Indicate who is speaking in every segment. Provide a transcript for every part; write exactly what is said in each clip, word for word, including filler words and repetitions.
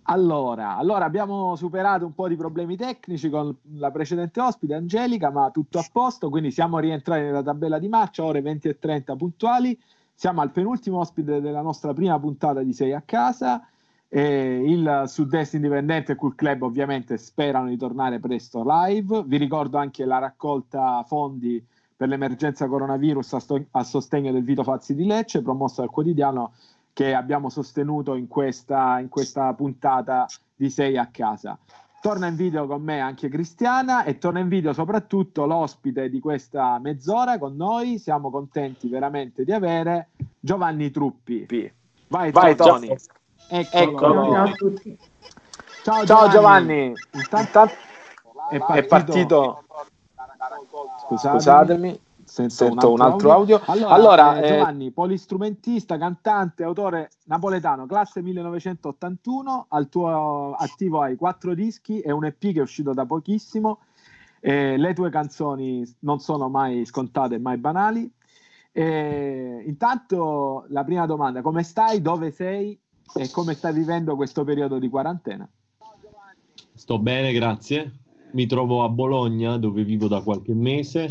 Speaker 1: Allora, allora, abbiamo superato un po' di problemi tecnici con la precedente ospite, Angelica, ma tutto a posto, quindi siamo rientrati nella tabella di marcia, ore venti e trenta puntuali. Siamo al penultimo ospite della nostra prima puntata di Sei a Casa. Eh, il Sud-Est Indipendente e Cool Club ovviamente sperano di tornare presto live. Vi ricordo anche la raccolta fondi per l'emergenza coronavirus a, sto- a sostegno del Vito Fazzi di Lecce, promossa dal quotidiano, che abbiamo sostenuto in questa, in questa puntata di Sei a Casa. Torna in video con me anche Cristiana e torna in video soprattutto l'ospite di questa mezz'ora con noi. Siamo contenti veramente di avere Giovanni Truppi. Vai,
Speaker 2: Vai
Speaker 1: Tony.
Speaker 2: Tony.
Speaker 1: Eccolo.
Speaker 2: Eccolo.
Speaker 3: Ciao a tutti.
Speaker 1: Ciao,
Speaker 2: Ciao
Speaker 1: Giovanni.
Speaker 2: Giovanni. Intanto
Speaker 1: È
Speaker 2: è partito.
Speaker 1: Scusatemi.
Speaker 2: Scusatemi.
Speaker 1: Sento,
Speaker 2: Sento
Speaker 1: un altro audio.
Speaker 2: audio.
Speaker 1: Allora,
Speaker 2: Allora,
Speaker 1: eh,
Speaker 2: eh,
Speaker 1: Giovanni, polistrumentista, cantante, autore napoletano, classe millenovecentottantuno, al tuo attivo hai quattro dischi e un E P che è uscito da pochissimo. Eh, le tue canzoni non sono mai scontate e mai banali. Eh, intanto, la prima domanda: come stai? Dove sei? E come stai vivendo questo periodo di quarantena?
Speaker 4: Sto bene, grazie. Mi trovo a Bologna, dove vivo da qualche mese.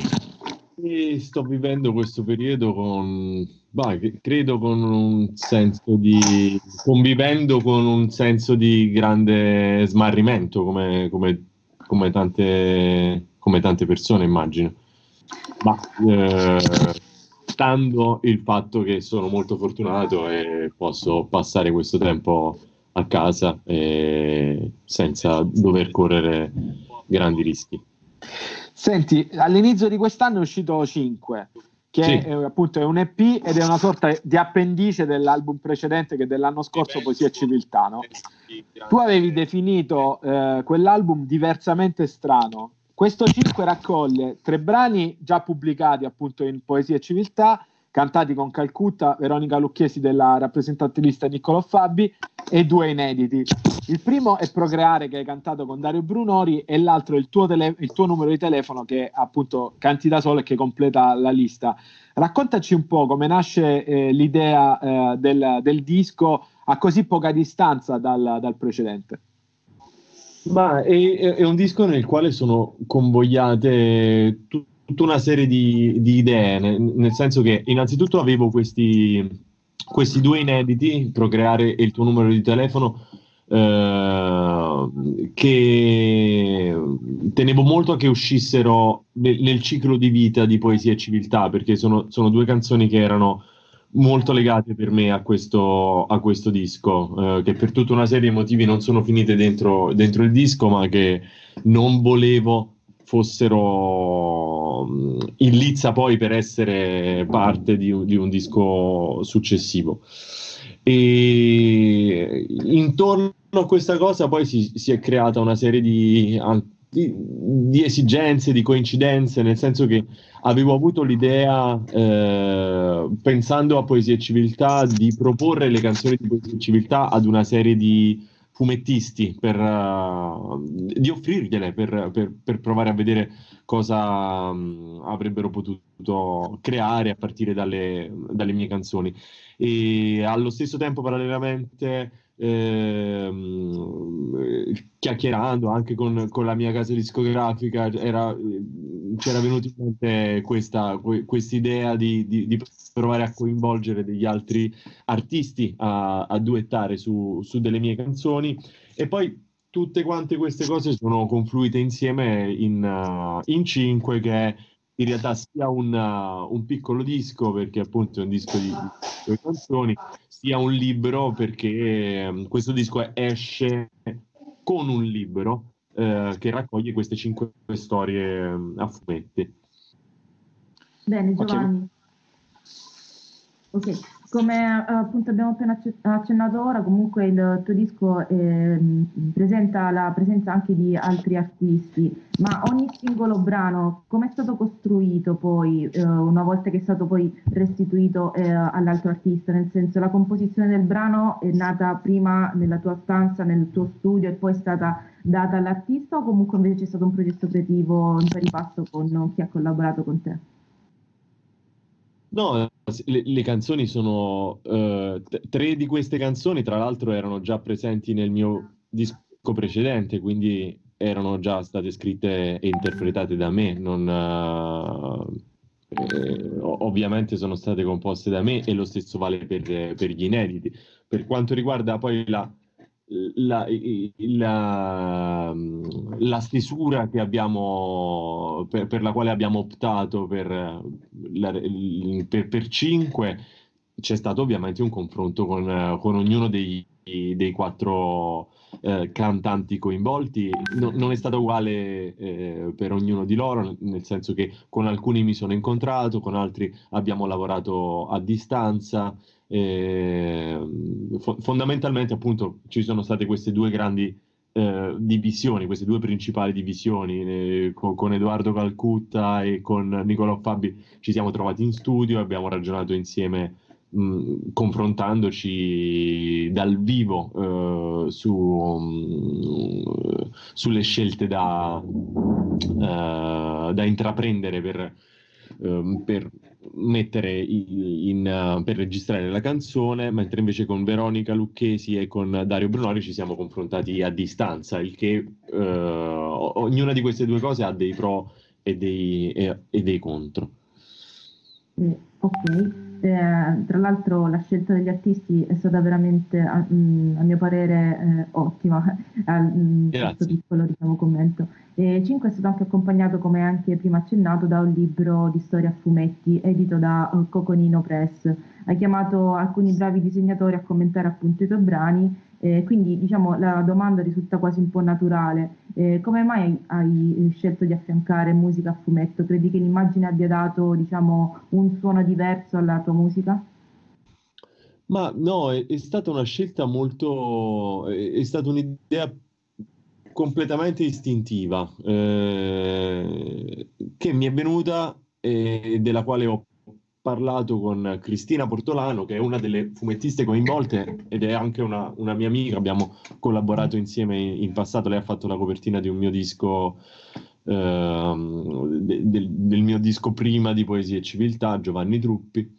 Speaker 4: E sto vivendo questo periodo con, bah, credo con un senso di, convivendo con un senso di grande smarrimento, come, come, come tante, come tante persone, immagino. Ma eh, stando il fatto che sono molto fortunato e posso passare questo tempo a casa e senza dover correre grandi rischi.
Speaker 1: Senti, all'inizio di quest'anno è uscito cinque, che
Speaker 4: Sì.
Speaker 1: è, appunto è un E P ed è una sorta di appendice dell'album precedente, che dell'anno scorso, Poesia e Civiltà, no? Tu avevi definito eh, quell'album diversamente strano. Questo cinque raccoglie tre brani già pubblicati appunto in Poesia e Civiltà, cantati con Calcutta, Veronica Lucchesi della rappresentante lista Niccolò Fabi, e due inediti. Il primo è Procreare, che hai cantato con Dario Brunori, e l'altro è il tuo, tele- il tuo numero di telefono, che appunto canti da solo e che completa la lista. Raccontaci un po' come nasce eh, l'idea eh, del, del disco a così poca distanza dal, dal precedente.
Speaker 4: Ma è, è un disco nel quale sono convogliate tut- tutta una serie di, di idee, nel, nel senso che innanzitutto avevo questi, questi due inediti, Procreare e il tuo numero di telefono, eh, che tenevo molto a che uscissero nel, nel ciclo di vita di Poesia e Civiltà, perché sono, sono due canzoni che erano molto legate per me a questo, a questo disco, eh, che per tutta una serie di motivi non sono finite dentro, dentro il disco, ma che non volevo fossero mh, in lizza poi per essere parte di un, di un disco successivo. E intorno a questa cosa poi si, si è creata una serie di, di, di esigenze, di coincidenze, nel senso che avevo avuto l'idea, eh, pensando a Poesia e Civiltà, di proporre le canzoni di Poesia e Civiltà ad una serie di fumettisti, per, uh, di offrirgliele per, per, per provare a vedere cosa um, avrebbero potuto creare a partire dalle, dalle mie canzoni. E allo stesso tempo, parallelamente, ehm, chiacchierando anche con, con la mia casa discografica, era, c'era venuta in mente questa idea di, di, di provare a coinvolgere degli altri artisti a, a duettare su, su delle mie canzoni, e poi tutte quante queste cose sono confluite insieme in, uh, in cinque, che è in realtà sia un, uh, un piccolo disco, perché appunto è un disco di, di canzoni, sia un libro, perché um, questo disco esce con un libro uh, che raccoglie queste cinque storie um, a fumetti.
Speaker 3: Bene, Giovanni. Ok, come eh, appunto abbiamo appena acce- accennato ora, comunque il tuo disco eh, presenta la presenza anche di altri artisti, ma ogni singolo brano come è stato costruito poi, eh, una volta che è stato poi restituito eh, all'altro artista? Nel senso, la composizione del brano è nata prima nella tua stanza, nel tuo studio, e poi è stata data all'artista, o comunque invece c'è stato un progetto creativo in pari passo con chi ha collaborato con te?
Speaker 4: No, le, le canzoni sono uh, t- tre di queste canzoni, tra l'altro, erano già presenti nel mio disco precedente, quindi erano già state scritte e interpretate da me, non, uh, eh, ovviamente sono state composte da me, e lo stesso vale per, per gli inediti. Per quanto riguarda poi la, la, la, la stesura che abbiamo, per, per la quale abbiamo optato per, la, per, per cinque, c'è stato ovviamente un confronto con, con ognuno dei, dei quattro eh, cantanti coinvolti. No, non è stato uguale eh, per ognuno di loro, nel senso che con alcuni mi sono incontrato, con altri abbiamo lavorato a distanza. Eh, fo- fondamentalmente, appunto, ci sono state queste due grandi eh, divisioni, queste due principali divisioni. Eh, con, con Edoardo Calcutta e con Nicolò Fabi ci siamo trovati in studio e abbiamo ragionato insieme, mh, confrontandoci dal vivo eh, su, mh, sulle scelte da, eh, da intraprendere per, ehm, per mettere in, in, per registrare la canzone, mentre invece con Veronica Lucchesi e con Dario Brunori ci siamo confrontati a distanza, il che eh, ognuna di queste due cose ha dei pro e dei, e, e dei contro.
Speaker 3: Eh, ok, eh, tra l'altro la scelta degli artisti è stata veramente, a, mh, a mio parere, eh, ottima, al mh, questo piccolo, diciamo, commento. E cinque è stato anche accompagnato, come anche prima accennato, da un libro di storia a fumetti edito da uh, Coconino Press. Ha chiamato alcuni bravi disegnatori a commentare appunto i tuoi brani, eh, quindi diciamo la domanda risulta quasi un po' naturale. Eh, come mai hai scelto di affiancare musica a fumetto? Credi che l'immagine abbia dato, diciamo, un suono diverso alla tua musica?
Speaker 4: Ma no, è, è stata una scelta molto, è, è stata un'idea completamente istintiva, eh, che mi è venuta e della quale ho parlato con Cristina Portolano, che è una delle fumettiste coinvolte ed è anche una, una mia amica. Abbiamo collaborato insieme in, in passato. Lei ha fatto la copertina di un mio disco, ehm, de, del, del mio disco prima di Poesia e Civiltà, Giovanni Truppi,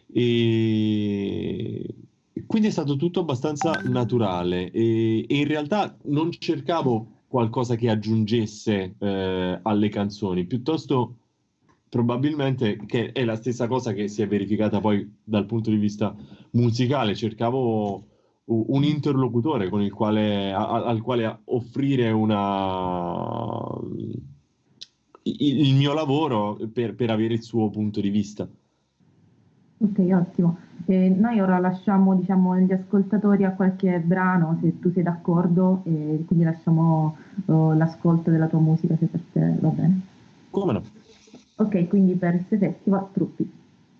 Speaker 4: e quindi è stato tutto abbastanza naturale, e, e in realtà non cercavo qualcosa che aggiungesse eh, alle canzoni, piuttosto probabilmente, che è la stessa cosa che si è verificata poi dal punto di vista musicale, cercavo un interlocutore con il quale, a, al quale offrire una, il, il mio lavoro per, per avere il suo punto di vista.
Speaker 3: Ok, ottimo. Eh, noi ora lasciamo, diciamo, gli ascoltatori a qualche brano, se tu sei d'accordo, e quindi lasciamo oh, l'ascolto della tua musica, se per te va bene.
Speaker 4: Come no?
Speaker 3: Ok, quindi per Se Festival, Truppi.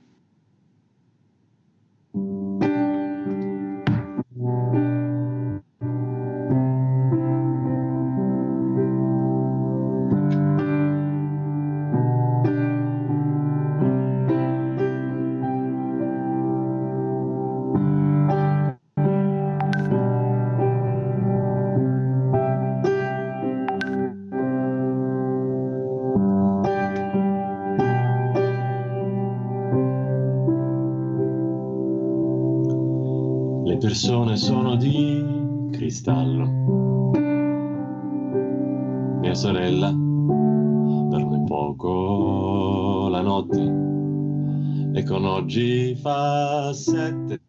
Speaker 4: Le persone sono di cristallo. Mia sorella dorme poco la notte e con oggi fa sette.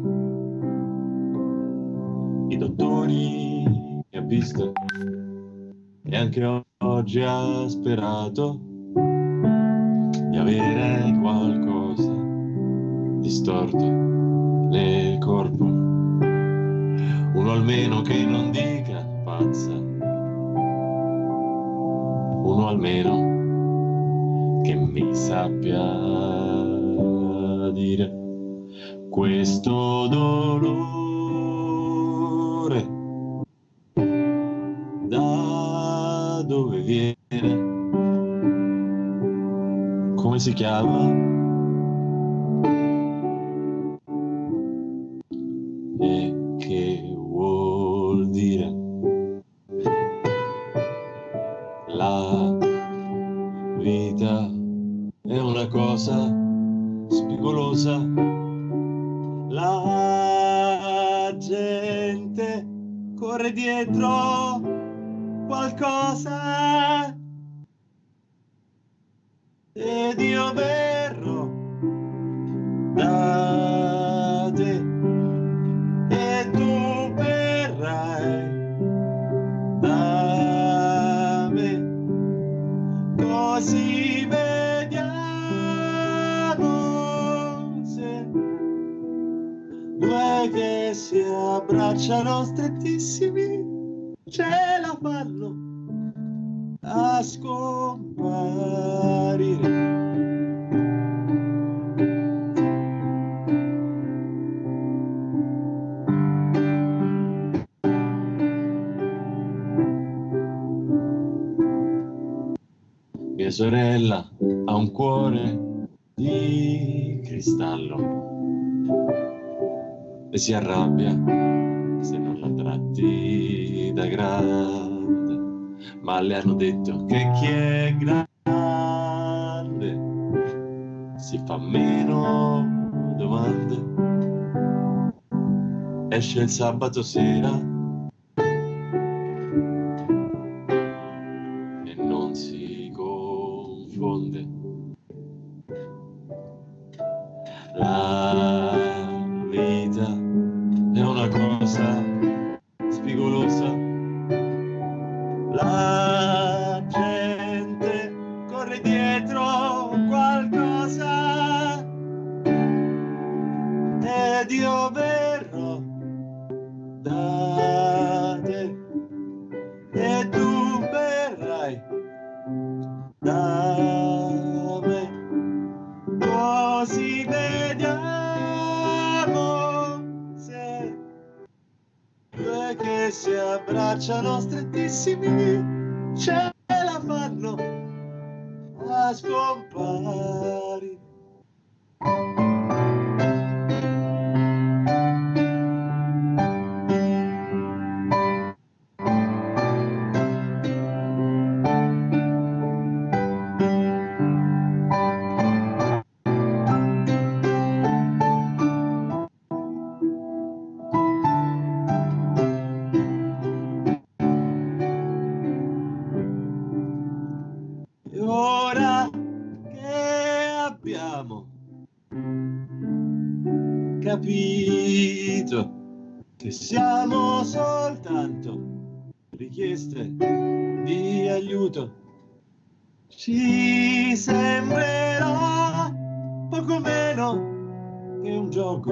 Speaker 4: I dottori che ha visto e anche oggi ha sperato di avere qualcosa distorto nel corpo, uno almeno che non dica pazza, uno almeno che mi sappia dire questo dolore da dove viene, come si chiama e che vuol dire. La vita è una cosa spigolosa, la gente corre dietro qualcosa ed io verrò da te e tu verrai da me, così vediamo se due che si abbracciano strettissimi ce la fanno a scomparire. Mia sorella ha un cuore di cristallo e si arrabbia se non la tratti da grande, ma le hanno detto che chi è grande si fa meno domande. Esce il sabato sera e non si confonde. La vita è una cosa spigolosa, la gente corre dietro qualcosa ed io verrò da te e tu verrai da me, così vediamo se due che si abbracciano strettissimi ce la fanno a scomparire. E ora che abbiamo capito che siamo soltanto richieste di aiuto, ci sembrerà poco meno che un gioco.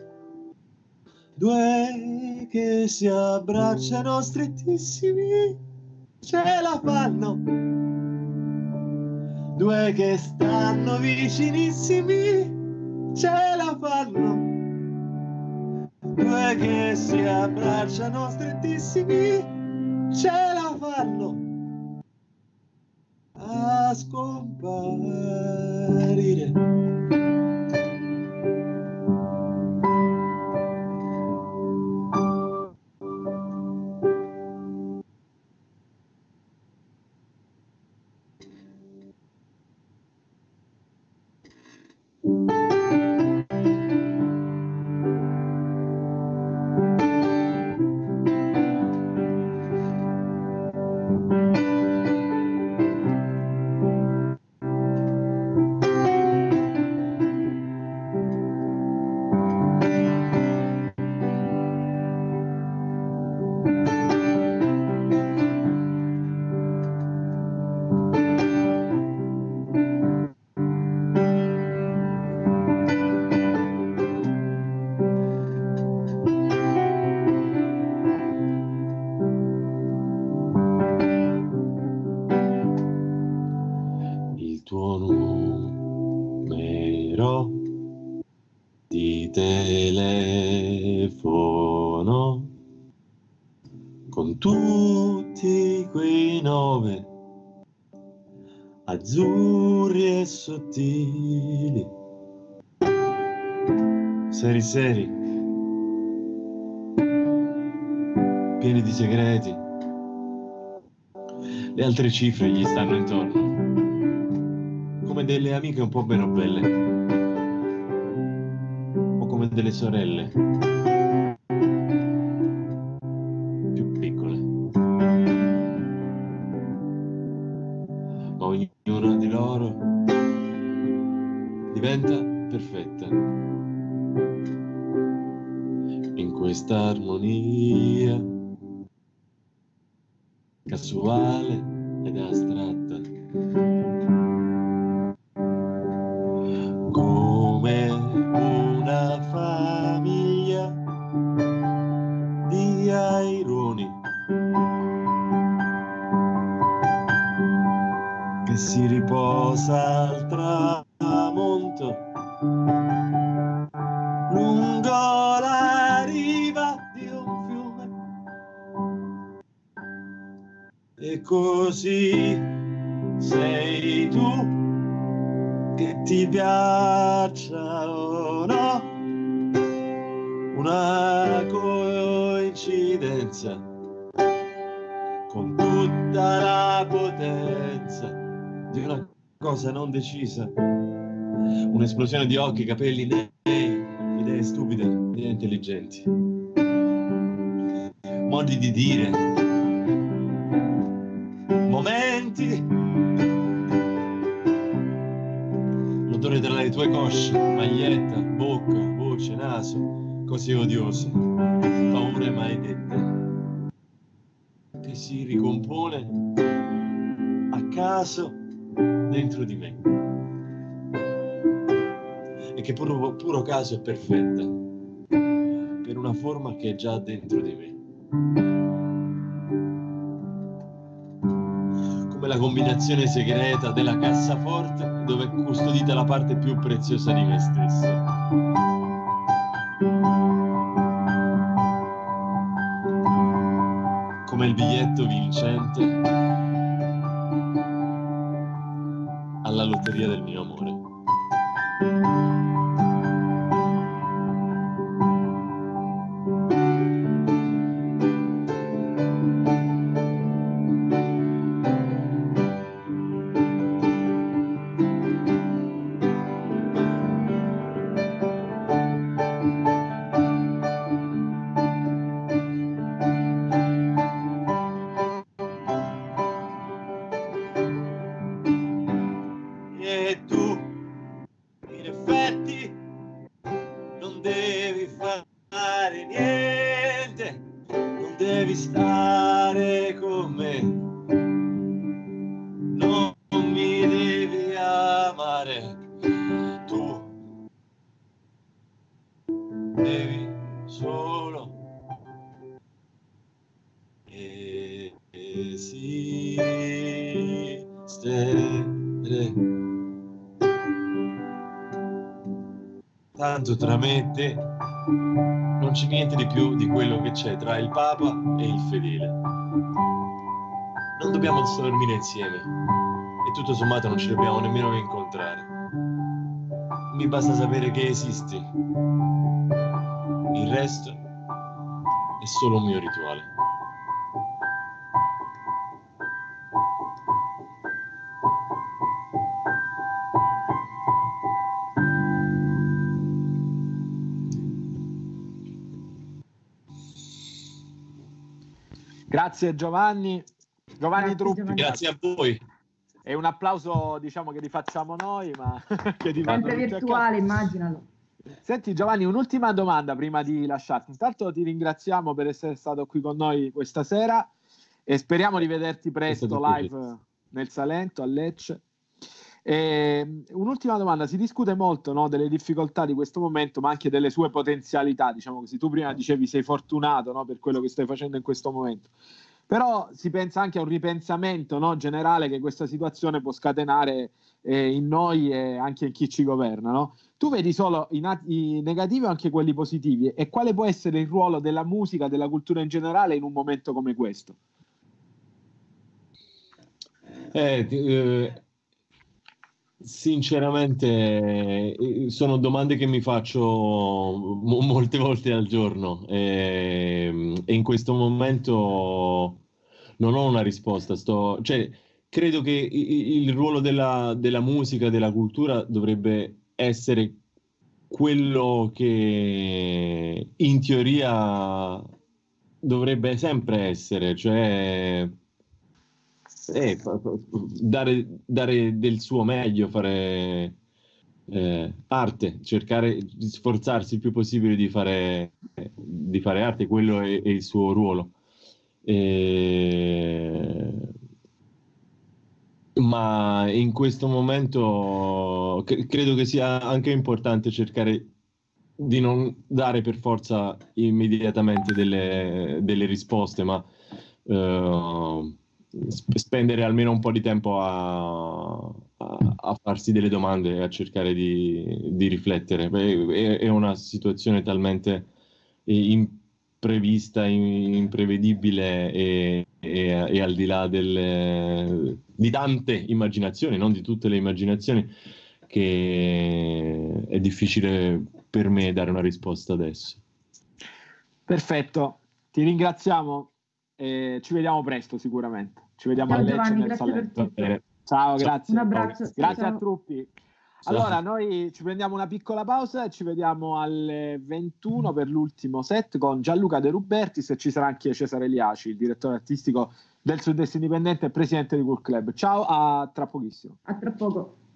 Speaker 4: Due che si abbracciano strettissimi ce la fanno. Due che stanno vicinissimi ce la fanno. Due che si abbracciano strettissimi ce la fanno a scomparire. Il tuo numero di telefono con tutti quei nove azzurri e sottili, seri seri, pieni di segreti. Le altre cifre gli stanno intorno come delle amiche un po' meno belle. delle sorelle più piccole, ma ognuna di loro diventa perfetta in questa armonia casuale ed astratta, come una famiglia di aironi che si riposa al tramonto lungo la riva di un fiume. E così sei tu, che ti piaccia o no, una coincidenza con tutta la potenza di una cosa non decisa, un'esplosione di occhi, capelli, idee, idee stupide, idee intelligenti, modi di dire, momenti, l'odore delle tue cosce, maglietta, bocca, voce, naso, cose odiose, paure mai dette, che si ricompone a caso dentro di me e che puro, puro caso è perfetta per una forma che è già dentro di me, come la combinazione segreta della cassaforte dove è custodita la parte più preziosa di me stesso. Come il biglietto vincente alla lotteria del mio amore. Tanto tra me e te non c'è niente di più di quello che c'è tra il Papa e il fedele. Non dobbiamo dormire insieme e tutto sommato non ci dobbiamo nemmeno incontrare. Mi basta sapere che esisti. Il resto è solo un mio rituale.
Speaker 1: Grazie Giovanni, Giovanni
Speaker 3: Grazie,
Speaker 1: Truppi.
Speaker 3: Giovanni.
Speaker 4: Grazie a voi.
Speaker 1: È un applauso, diciamo, che li facciamo noi, ma che ti fanno
Speaker 3: Sempre
Speaker 1: tutti a
Speaker 3: virtuale,
Speaker 1: casa.
Speaker 3: immaginalo.
Speaker 1: Senti Giovanni, un'ultima domanda prima di lasciarti. Intanto ti ringraziamo per essere stato qui con noi questa sera e speriamo di vederti presto live nel Salento, a Lecce. E un'ultima domanda: si discute molto, no, delle difficoltà di questo momento, ma anche delle sue potenzialità, diciamo così. Tu prima dicevi sei fortunato, no, per quello che stai facendo in questo momento, però si pensa anche a un ripensamento, no, generale che questa situazione può scatenare eh, in noi e anche in chi ci governa, no? Tu vedi solo i, nat- i negativi o anche quelli positivi, e quale può essere il ruolo della musica, della cultura in generale in un momento come questo?
Speaker 4: Eh, eh, sinceramente eh, sono domande che mi faccio mo- molte volte al giorno e, e in questo momento non ho una risposta. Sto, cioè, credo che i- il ruolo della, della musica, della cultura dovrebbe essere quello che in teoria dovrebbe sempre essere, cioè eh, dare, dare del suo meglio, fare eh, arte, cercare di sforzarsi il più possibile di fare, di fare arte, quello è, è il suo ruolo. E... ma in questo momento cre- credo che sia anche importante cercare di non dare per forza immediatamente delle, delle risposte, ma uh, sp- spendere almeno un po' di tempo a, a, a farsi delle domande e a cercare di, di riflettere. Beh, è, è una situazione talmente imprevista, imprevedibile e, e, e al di là delle, di tante immaginazioni, non di tutte le immaginazioni, che è difficile per me dare una risposta adesso.
Speaker 1: Perfetto, ti ringraziamo e ci vediamo presto sicuramente. Ci vediamo
Speaker 3: Ciao
Speaker 1: a Lecce
Speaker 3: Giovanni,
Speaker 1: nel
Speaker 3: grazie per
Speaker 1: Salento.
Speaker 3: tutto.
Speaker 1: Ciao, grazie.
Speaker 3: Un abbraccio.
Speaker 1: Grazie
Speaker 3: Ciao.
Speaker 1: a Truppi.
Speaker 4: Ciao.
Speaker 1: Allora, noi ci prendiamo una piccola pausa e ci vediamo alle ventuno per l'ultimo set con Gianluca De Rubertis e ci sarà anche Cesare Liaci, il direttore artistico del Sud-Est Indipendente e presidente di Cool Club. Ciao, a tra pochissimo.
Speaker 3: A tra poco.